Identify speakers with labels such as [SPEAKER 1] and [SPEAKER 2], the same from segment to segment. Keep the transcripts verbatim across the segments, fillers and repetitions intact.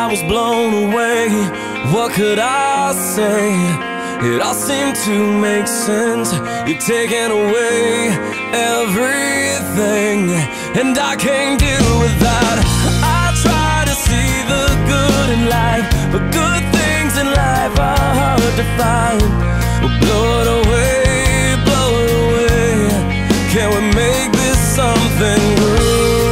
[SPEAKER 1] I was blown away. What could I say? It all seemed to make sense. You're taking away everything, and I can't deal with that. I try to see the good in life, but good things in life are hard to find. Well, blow it away, blow it away. Can we make this something good?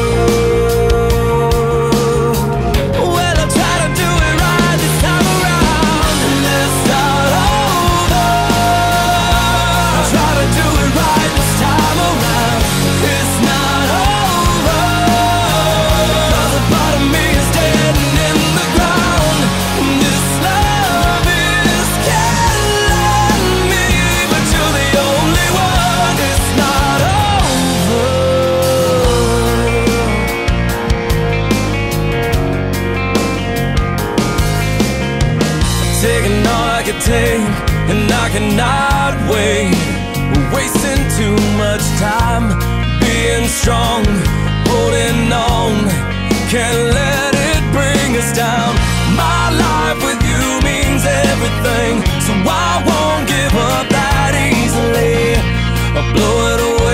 [SPEAKER 1] Taking all I could take, and I cannot wait. We're wasting too much time being strong, holding on. Can't let it bring us down. My life with you means everything, so I won't give up that easily. I'll blow it away.